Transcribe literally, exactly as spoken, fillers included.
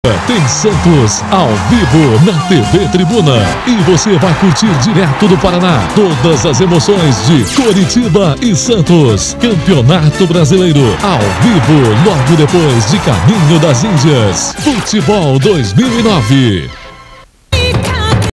Tem Santos ao vivo na T V Tribuna e você vai curtir direto do Paraná todas as emoções de Coritiba e Santos. Campeonato Brasileiro ao vivo logo depois de Caminho das Índias. Futebol dois mil e nove.